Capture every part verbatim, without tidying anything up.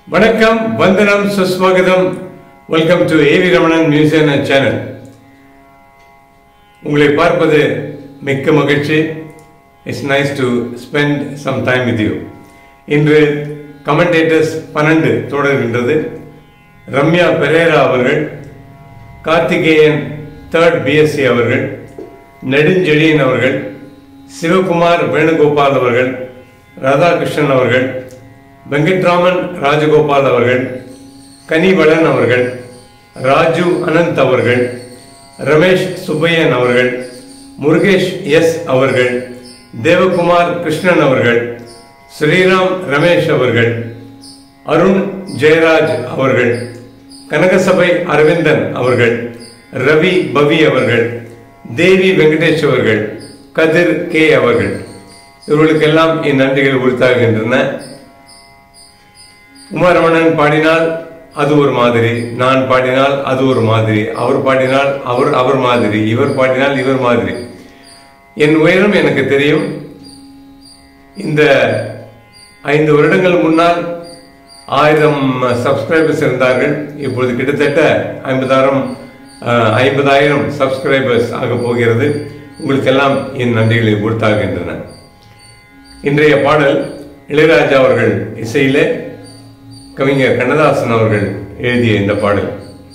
வணக்கம், வந்தனம், சுஸ்வாகதம். Welcome to A V Ramanan museum and channel. உங்களை பார்ப்பது மிக்க மகிழ்ச்சி. It's nice to spend some time with you. இன்று கமெண்டேட்டர்ஸ் பன்னெண்டு தொடர்கின்றது. ரம்யா பெரேரா அவர்கள், கார்த்திகேயன் தேர்ட் பிஎஸ்சி அவர்கள், நெடுஞ்செழியன் அவர்கள், சிவகுமார் வேணுகோபால் அவர்கள், ராதாகிருஷ்ணன் அவர்கள், வெங்கட்ராமன் ராஜகோபால் அவர்கள், கனிவளன் அவர்கள், ராஜு அனந்த் அவர்கள், ரமேஷ் சுப்பையன் அவர்கள், முருகேஷ் எஸ் அவர்கள், தேவகுமார் கிருஷ்ணன் அவர்கள், ஸ்ரீராம் ரமேஷ் அவர்கள், அருண் ஜெயராஜ் அவர்கள், கனகசபை அரவிந்தன் அவர்கள், ரவி பவி அவர்கள், தேவி வெங்கடேஷ் அவர்கள், கதிர் கே அவர்கள். இவர்களுக்கெல்லாம் என் நன்றிகள் உரித்தாகின்றன. உமாரமணன் பாடினால் அது ஒரு மாதிரி, நான் பாடினால் அது ஒரு மாதிரி, அவர் பாடினால் அவர் அவர் மாதிரி, இவர் பாடினால் இவர் மாதிரி. என் உயரம் எனக்கு தெரியும். இந்த ஐந்து வருடங்கள் முன்னால் ஆயிரம் சப்ஸ்கிரைபர்ஸ் இருந்தார்கள். இப்பொழுது கிட்டத்தட்ட ஐம்பதாயிரம் ஐம்பதாயிரம் சப்ஸ்கிரைபர்ஸ் ஆக போகிறது. உங்களுக்கெல்லாம் என் நன்றிகளை உரித்தாகின்றன. இன்றைய பாடல் இளையராஜா அவர்கள் இசையிலே கவிஞர் கண்ணதாசன் அவர்கள் எழுதிய இந்த பாடல்.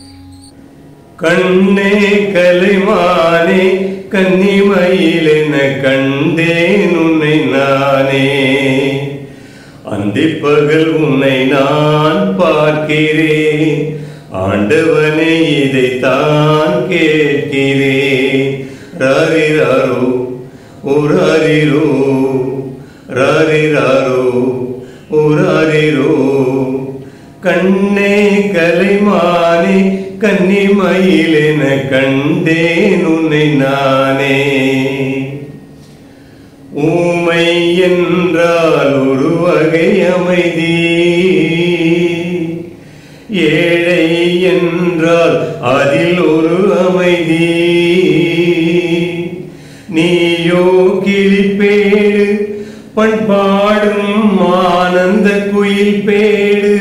கண்ணே கலைமானே கன்னிமயிலென கண்டேன் உன்னை நானே, அந்திப்பகல் உன்னை நான் பார்க்கிறேன், ஆண்டவனே இதைத்தான் கேட்கிறேன். ராரிராரோ ஓராரிரோ, ராரிராரோ ஓராரிரோ. கண்ணே கலைமானே கன்னிமயிலென கண்டேன் உன்னை நானே. ஊமை என்றால் ஒரு வகை அமைதி, ஏழை என்றால் அதில் ஒரு அமைதி. நீயோ கிளிப்பேடு பண்பாடும் ஆனந்த குயில் பேடு,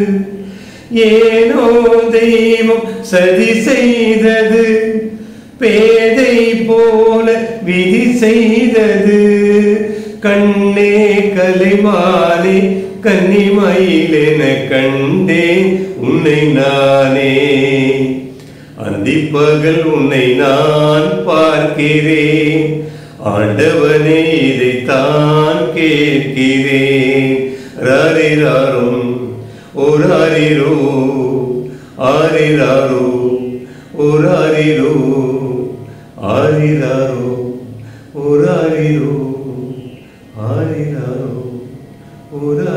ஏனோ தெய்வம் சதி செய்தது, பேதை போல விதி செய்தது. கண்ணே கலைமானே கன்னிமயிலென கண்டேன் உன்னை நானே, அந்திப்பகல் உன்னை நான் பார்க்கிறேன், ஆண்டவனே இதைத்தான் கேட்கிறேன். ராரிராரும் ஓராரிரோ, ஆரிராரோ ஓராரிரோ, ஆரிராரோ ஓராரிரோ, ஆரிராரோ ஓரா